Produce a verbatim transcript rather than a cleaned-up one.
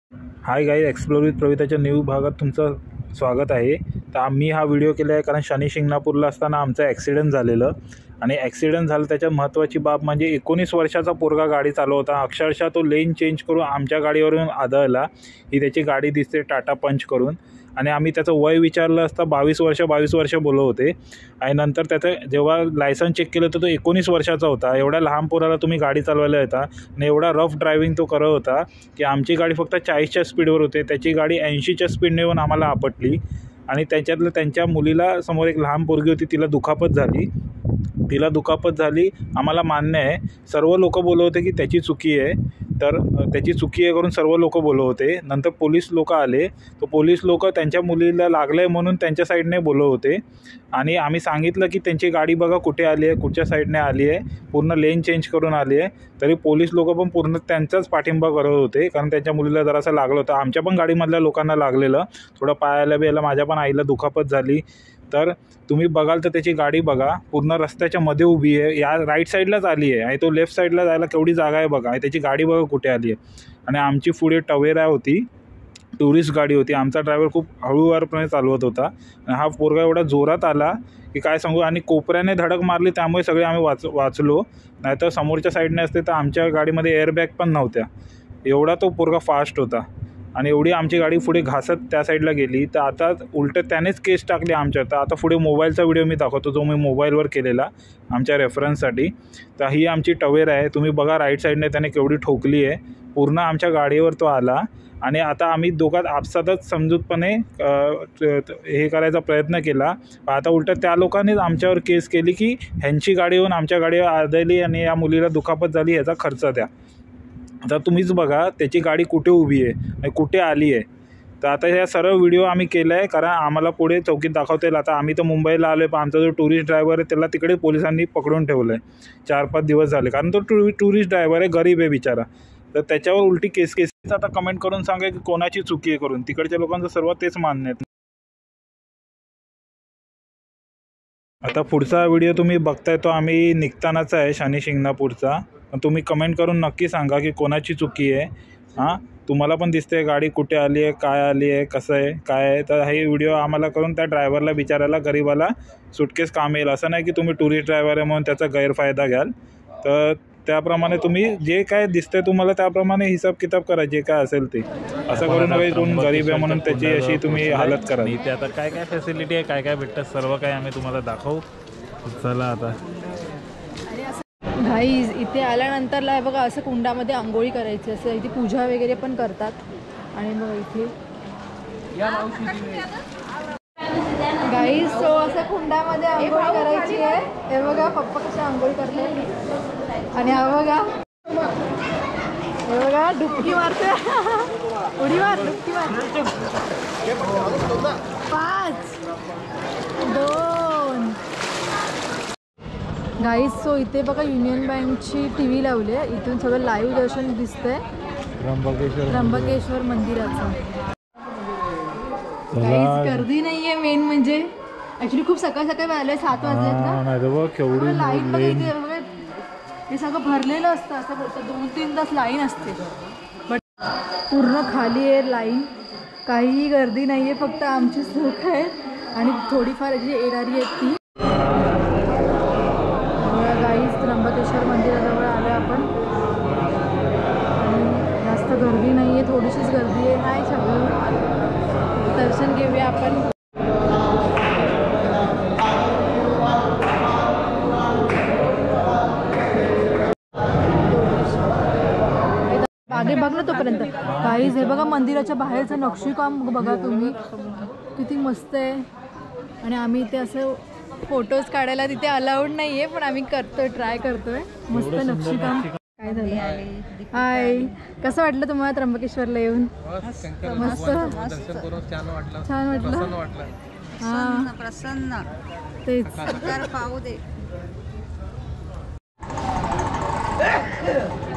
High guys, explore with प्रविताच्या new भागात तुमचं स्वागत आहे। तर आम्ही हा व्हिडिओ केला आहे कारण शनी शिंगणापूरला असताना आमचं ॲक्सिडेंट झालेलं आणि ॲक्सिडेंट झालं त्याच्यात महत्त्वाची बाब म्हणजे एकोणीस वर्षाचा पोरगा गाडी चालवता, अक्षरशः तो लेन चेंज करून आमच्या गाडीवरून आदळला। ही त्याची गाडी दिसते टाटा पंच करून आणि आम्ही त्याचं वय विचारलं असता बावीस वर्ष बावीस वर्ष बोलत होते आणि नंतर त्याचं जेव्हा लायसन्स चेक केलं तर तो एकोणीस वर्षाचा होता। एवढ्या लहान पोराला तुम्ही गाडी चालवायला येता आणि एवढा रफ ड्रायव्हिंग तो करत होता की आमची गाडी फक्त चाळीसच्या स्पीडवर होते, त्याची गाडी ऐंशीच्या स्पीडने येऊन आम्हाला आपटली आणि त्याच्यातलं त्यांच्या मुलीला समोर एक लहान पोरगी होती, तिला दुखापत झाली तिला दुखापत झाली आम्हाला मान्य आहे। सर्व लोक बोलत होते की त्याची चुकी आहे, तर त्याची चुकी आहे करून सर्व लोक बोलत होते। नंतर पोलीस लोक आले, तो पोलीस लोक त्यांच्या मुलीला लागलं आहे म्हणून त्यांच्या साईडने बोलत होते आणि आम्ही सांगितलं की त्यांची गाडी बघा कुठे आली आहे, कुठच्या साईडने आली आहे, पूर्ण लेन चेंज करून आली आहे। तरी पोलीस लोक पण पूर्ण त्यांचाच पाठिंबा करत होते कारण त्यांच्या मुलीला जरासं लागलं होतं। आमच्या पण गाडीमधल्या लोकांना लागलेलं, थोडं पायाला बियाला, माझ्या पण आईला दुखापत झाली। तर तुम्ही बघाल तर त्याची गाडी बघा पूर्ण रस्त्याच्या मध्ये उभी आहे, या राईट साईडलाच आली आहे आणि तो लेफ्ट साईडला जायला केवढी जागा आहे बघा आणि त्याची गाडी बघा कुठे आली आहे। आणि आमची पुढे टवेरा होती, टुरिस्ट गाडी होती, आमचा ड्रायव्हर खूप हळूवारपणे चालवत होता आणि हा पोरगा एवढा जोरात आला की काय सांगू, आणि कोपऱ्याने धडक मारली त्यामुळे सगळे आम्ही वाच वाचलो नाहीतर समोरच्या साईडने असते तर आमच्या गाडीमध्ये एअरबॅग पण नव्हत्या, एवढा तो पोरगा फास्ट होता आणि एवढी आमची गाडी पुढे घासत त्या साईडला गेली। तर आता उलट त्यानेच केस टाकली आमच्यावर। तर आता पुढे मोबाईलचा व्हिडिओ मी दाखवतो जो मी मोबाईलवर केलेला आमच्या रेफरन्ससाठी। तर ही आमची टवेरा आहे, तुम्ही बघा राईट साईडने त्याने केवढी ठोकली आहे, पूर्ण आमच्या गाडीवर तो आला आणि आता आम्ही दोघात आपसातच समजूतपणे हे करायचा प्रयत्न केला। आता उलट त्या लोकांनीच आमच्यावर केस केली की ह्यांची गाडी येऊन आमच्या गाडीवर आदळली आणि या मुलीला दुखापत झाली, ह्याचा खर्च द्या। आता तुम्हीच बघा त्याची गाडी कुठे उभी आहे आणि कुठे आली आहे। तर आता ह्या सर्व व्हिडिओ आम्ही केला आहे कारण आम्हाला पुढे चौकीत दाखवता येईल। आता आम्ही तर मुंबईला आलो आहे पण आमचा जो टुरिस्ट ड्रायव्हर आहे त्याला तिकडे पोलिसांनी पकडून ठेवलं आहे, चार पाच दिवस झाले कारण तो टू टुरिस्ट ड्रायव्हर आहे, गरीब आहे बिचारा। तर त्याच्यावर उलटी केस केस आता कमेंट करून सांगा की कोणाची चुकी आहे करून, तिकडच्या लोकांचं सर्व तेच मान्य आहे। आता पुढचा व्हिडिओ तुम्ही बघताय तो आम्ही निघतानाचा आहे शनी शिंगणापूरचा, पण तुम्ही कमेंट करून नक्की सांगा की कोणाची चुकी आहे। हां, तुम्हाला पण दिसते गाडी कुठे आली आहे, काय आली आहे, कसं आहे, काय आहे। तर हे व्हिडिओ आम्हाला करून त्या ड्रायव्हरला बिचारायला गरीबाला सुटकेस काम येईल, असं नाही की तुम्ही टुरिस्ट ड्रायव्हर आहे म्हणून त्याचा गैरफायदा घ्याल। तर त्याप्रमाणे तुम्ही जे काय दिसतंय तुम्हाला त्याप्रमाणे हिसाब किताब करा, जे काय असेल ते, असं करू नका कोण गरीब आहे म्हणून त्याची अशी तुम्ही हालत करा। इथे आता काय काय फॅसिलिटी आहे, काय काय भेटतं, सर्व काय आम्ही तुम्हाला दाखवू। चला आता गाईज, इथे आल्यानंतरला आहे बघा असं कुंडामध्ये आंघोळी करायची असं, इथे पूजा वगैरे पण करतात आणि मग इथे गाईज तो असं कुंडामध्ये आंघोळी करायची आहे। हे बघा पप्पा कसे आंघोळी करते आणि हा बघा हे बघा डुबकी मारते, उडी मार, डुबकी मार, पाच दोन। गाईज सो इथे बघा युनियन बँकची टी व्ही लावली आहे, इथून सगळं लाईव्ह दर्शन दिसतंय त्र्यंबकेश्वर त्र्यंबकेश्वर मंदिराचं। गाईज गर्दी नाहीये, मेन म्हणजे ऍक्च्युली खूप सकाळ सकाळी आलोय, सात वाजलेत ना, लाईन बघा हे सगळं भरलेलं असतं असं बोलतं, दोन तीन तास लाईन असते बट पूर्ण खाली आहे लाईन, काहीही गर्दी नाहीये, फक्त आमचीच लोक आहेत आणि थोडीफार जी येणारी आहेत ती। त्र्यंबकेश्वर मंदिराजवळ आलो आपण आणि जास्त गर्दी नाही आहे, थोडीशीच गर्दी आहे, नाही सगळं दर्शन घेऊया आपण। मागे बघ ना तोपर्यंत। काहीच हे बघा मंदिराच्या बाहेरचं नक्षीकाम बघा तुम्ही, किती मस्त आहे। आणि आम्ही इथे असं फोटोज काढायला तिथे अलाउड नाहीये पण आम्ही करतोय, ट्राय करतोय, मस्त नक्षीकाम। काय झालं? हाय, कसं वाटलं तुम्हाला त्र्यंबकेश्वरला येऊन? मस्त, छान वाटलं, हां प्रसन्न, तेच पाहू दे।